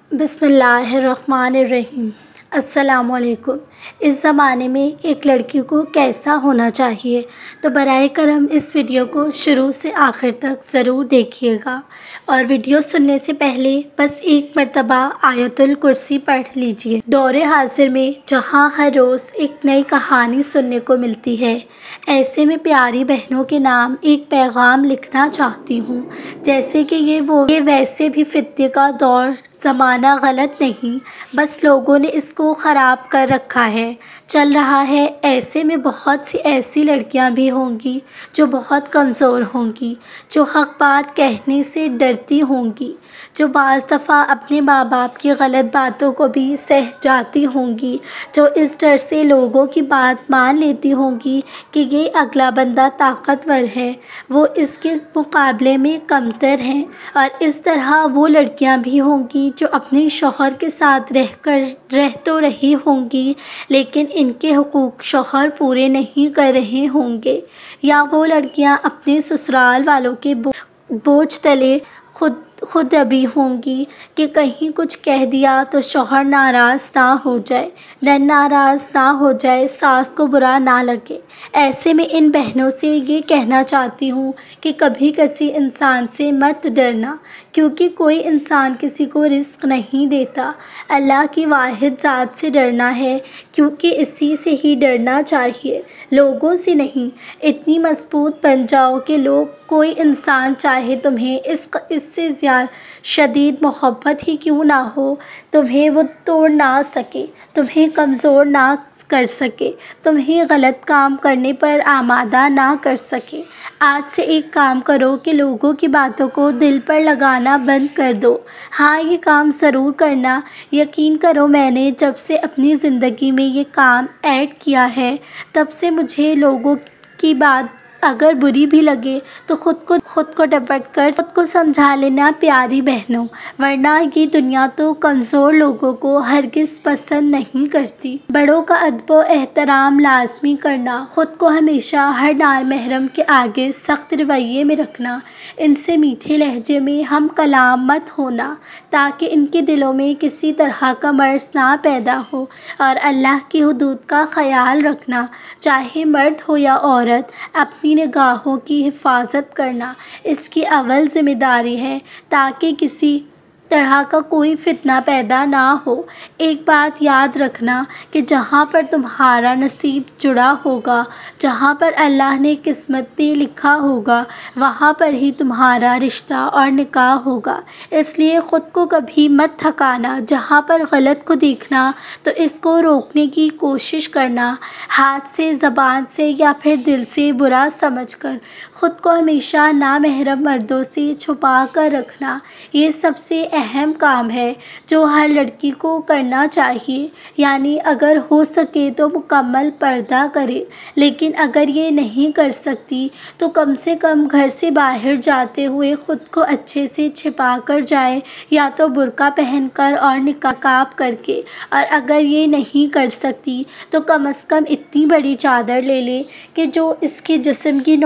बिस्मिल्लाहिर्रहमानिर्रहीम। अस्सलामुअलैकुम। इस ज़माने में एक लड़की को कैसा होना चाहिए, तो बराए करम इस वीडियो को शुरू से आखिर तक ज़रूर देखिएगा। और वीडियो सुनने से पहले बस एक मर्तबा आयतुल कुर्सी पढ़ लीजिए। दौरे हाजिर में जहाँ हर रोज़ एक नई कहानी सुनने को मिलती है, ऐसे में प्यारी बहनों के नाम एक पैगाम लिखना चाहती हूँ। जैसे कि ये वैसे भी फित्ने का दौर ज़माना गलत नहीं, बस लोगों ने इसको ख़राब कर रखा है, चल रहा है। ऐसे में बहुत सी ऐसी लड़कियां भी होंगी जो बहुत कमज़ोर होंगी, जो हक़ बात कहने से डरती होंगी, जो बाज़ दफ़ा अपने माँ बाप की गलत बातों को भी सह जाती होंगी, जो इस डर से लोगों की बात मान लेती होंगी कि ये अगला बंदा ताकतवर है, वो इसके मुकाबले में कमतर हैं। और इस तरह वो लड़कियां भी होंगी जो अपने शौहर के साथ रह तो रही होंगी, लेकिन इनके हुकूक शौहर पूरे नहीं कर रहे होंगे। या वो लड़कियां अपने ससुराल वालों के बोझ तले खुद अभी होंगी कि कहीं कुछ कह दिया तो शौहर नाराज़ ना हो जाए, नाराज़ ना हो जाए, सास को बुरा ना लगे। ऐसे में इन बहनों से ये कहना चाहती हूँ कि कभी किसी इंसान से मत डरना, क्योंकि कोई इंसान किसी को रिस्क नहीं देता। अल्लाह की वाहिद ज़ात से डरना है, क्योंकि इसी से ही डरना चाहिए, लोगों से नहीं। इतनी मजबूत बन जाओ कि लोग, कोई इंसान चाहे तुम्हें इससे शदीद मोहब्बत ही क्यों ना हो, तुम्हें वो तोड़ ना सके, तुम्हें कमज़ोर ना कर सके, तुम्हें गलत काम करने पर आमादा ना कर सके। आज से एक काम करो कि लोगों की बातों को दिल पर लगाना बंद कर दो। हाँ, ये काम ज़रूर करना। यकीन करो, मैंने जब से अपनी ज़िंदगी में ये काम ऐड किया है, तब से मुझे लोगों की बात अगर बुरी भी लगे तो खुद को डपट कर खुद को समझा लेना प्यारी बहनों, वरना ये दुनिया तो कमज़ोर लोगों को हरगिज़ पसंद नहीं करती। बड़ों का अदब व एहतराम लाजमी करना, ख़ुद को हमेशा हर नार महरम के आगे सख्त रवैये में रखना, इनसे मीठे लहजे में हम कलाम मत होना, ताकि इनके दिलों में किसी तरह का मर्ज़ ना पैदा हो। और अल्लाह की हुदूद का ख़याल रखना, चाहे मर्द हो या औरत, अपनी निगाहों की हिफाजत करना इसकी अव्वल ज़िम्मेदारी है, ताकि किसी तरह का कोई फितना पैदा ना हो। एक बात याद रखना कि जहाँ पर तुम्हारा नसीब जुड़ा होगा, जहाँ पर अल्लाह ने किस्मत में लिखा होगा, वहाँ पर ही तुम्हारा रिश्ता और निकाह होगा। इसलिए ख़ुद को कभी मत थकाना। जहाँ पर गलत को देखना तो इसको रोकने की कोशिश करना, हाथ से, ज़बान से या फिर दिल से बुरा समझकर। ख़ुद को हमेशा नामहरम मर्दों से छुपा कर रखना, ये सबसे अहम काम है जो हर लड़की को करना चाहिए। यानी अगर हो सके तो मुकम्मल पर्दा करे, लेकिन अगर ये नहीं कर सकती तो कम से कम घर से बाहर जाते हुए ख़ुद को अच्छे से छिपा कर जाए, या तो बुर्का पहनकर और निकाब करके। और अगर ये नहीं कर सकती तो कम से कम इतनी बड़ी चादर ले ले कि जो इसके जिस्म की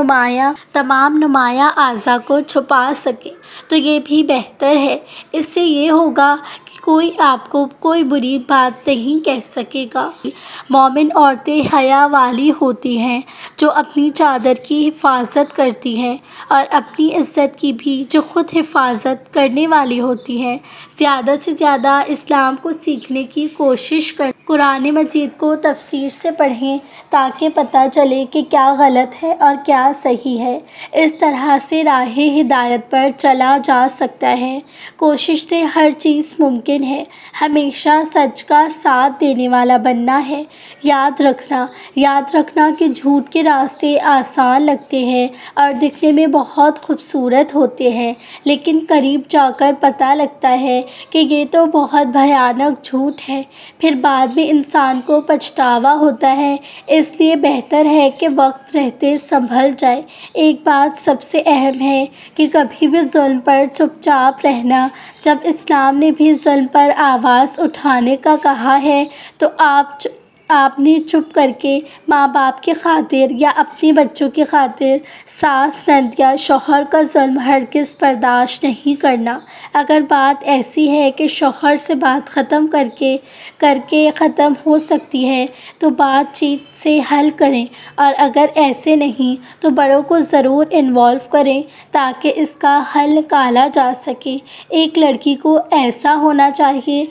तमाम नुमाया आज़ा को छुपा सके, तो ये भी बेहतर है। इससे ये होगा कि कोई आपको कोई बुरी बात नहीं कह सकेगा। मोमिन औरतें हया वाली होती हैं, जो अपनी चादर की हिफाजत करती हैं, और अपनी इज़्ज़त की भी जो ख़ुद हिफाजत करने वाली होती हैं। ज़्यादा से ज़्यादा इस्लाम को सीखने की कोशिश कर, कुरान मजीद को तफसीर से पढ़ें, ताकि पता चले कि क्या गलत है और क्या सही है। इस तरह से राह हिदायत पर चला जा सकता है। कोशिश से हर चीज़ मुमकिन है। हमेशा सच का साथ देने वाला बनना है। याद रखना कि झूठ के रास्ते आसान लगते हैं और दिखने में बहुत खूबसूरत होते हैं, लेकिन करीब जाकर पता लगता है कि ये तो बहुत भयानक झूठ है। फिर बाद में इंसान को पछतावा होता है। इसलिए बेहतर है कि वक्त रहते संभल जाए। एक बात सबसे अहम है कि कभी भी जुल्म पर चुपचाप रहना। जब इस्लाम ने भी जुल्म पर आवाज़ उठाने का कहा है, तो आप आपने चुप करके माँ बाप के खातिर या अपने बच्चों के खातिर सास, नंद या शौहर का ज़ुल्म हरगिज़ बर्दाश्त नहीं करना। अगर बात ऐसी है कि शौहर से बात ख़त्म करके ख़त्म हो सकती है तो बातचीत से हल करें, और अगर ऐसे नहीं तो बड़ों को ज़रूर इन्वॉल्व करें ताकि इसका हल निकाला जा सके। एक लड़की को ऐसा होना चाहिए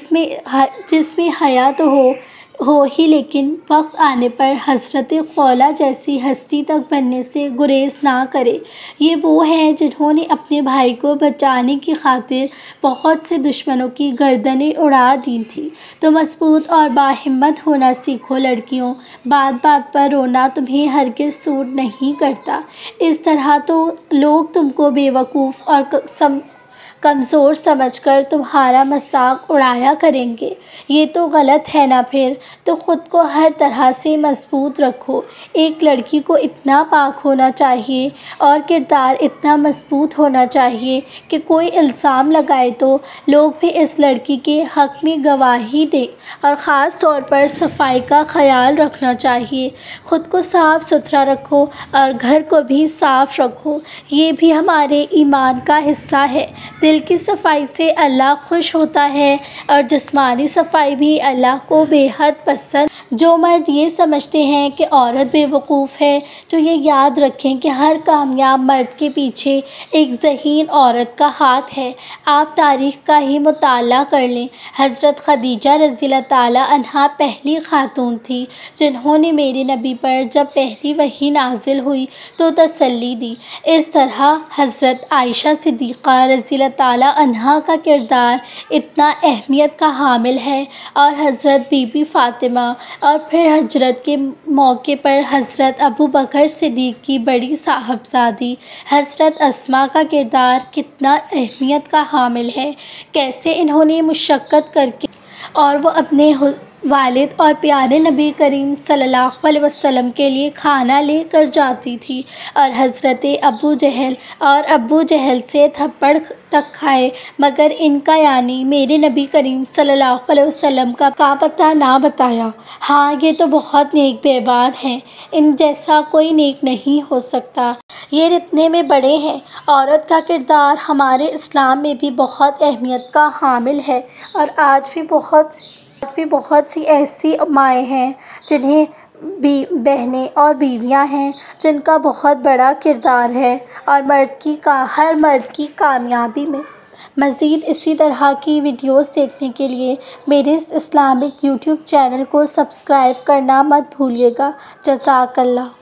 जिसमें हया तो हो ही, लेकिन वक्त आने पर हज़रत खौला जैसी हस्ती तक बनने से गुरेज ना करे। ये वो हैं जिन्होंने अपने भाई को बचाने की खातिर बहुत से दुश्मनों की गर्दनें उड़ा दी थी। तो मजबूत और बाहिम्मत होना सीखो लड़कियों। बात बात पर रोना तुम्हें हरगिज़ सूट नहीं करता। इस तरह तो लोग तुमको बेवकूफ़ और कमज़ोर समझकर तुम्हारा मजाक उड़ाया करेंगे। ये तो गलत है ना। फिर तो ख़ुद को हर तरह से मजबूत रखो। एक लड़की को इतना पाक होना चाहिए और किरदार इतना मजबूत होना चाहिए कि कोई इल्ज़ाम लगाए तो लोग भी इस लड़की के हक़ में गवाही दें। और ख़ास तौर पर सफाई का ख़याल रखना चाहिए। ख़ुद को साफ़ सुथरा रखो और घर को भी साफ़ रखो। ये भी हमारे ईमान का हिस्सा है। दिल की सफाई से अल्लाह खुश होता है और जिस्मानी सफाई भी अल्लाह को बेहद पसंद। जो मर्द ये समझते हैं कि औरत बेवकूफ़ है तो ये याद रखें कि हर कामयाब मर्द के पीछे एक ज़हीन औरत का हाथ है। आप तारीख़ का ही मुताला कर लें। हज़रत खदीजा रज़ियल्लाहु ताला अन्हा पहली खातून थी जिन्होंने मेरे नबी पर जब पहली वही नाजिल हुई तो तसल्ली दी। इस तरह हज़रत आयशा सिद्दीक़ा रज़ियल्लाहु ताला अन्हा का किरदार इतना अहमियत का हामिल है, और हज़रत बीबी फ़ातिमा और फिर हिजरत के मौके पर हज़रत अबू बकर सिद्दीक़ की बड़ी साहबजादी हज़रत अस्मा का किरदार कितना अहमियत का हामिल है। कैसे इन्होंने मुशक्क़त करके और वो अपने वालिद और प्यारे नबी करीम सल्लल्लाहु अलैहि वसल्लम के लिए खाना लेकर जाती थी, और हज़रत अबू जहल से थप्पड़ तक खाए, मगर इनका यानी मेरे नबी करीम सल्लल्लाहु अलैहि वसल्लम का पता ना बताया। हाँ, ये तो बहुत नेक बेबान हैं। इन जैसा कोई नेक नहीं हो सकता। ये इतने में बड़े हैं। औरत का किरदार हमारे इस्लाम में भी बहुत अहमियत का हामिल है, और आज भी बहुत सी ऐसी माएँ हैं जिन्हें बहनें और बीवियां हैं जिनका बहुत बड़ा किरदार है और हर मर्द की कामयाबी में। मज़ीद इसी तरह की वीडियोस देखने के लिए मेरे इस इस्लामिक यूट्यूब चैनल को सब्सक्राइब करना मत भूलिएगा। जज़ाकल्लाह।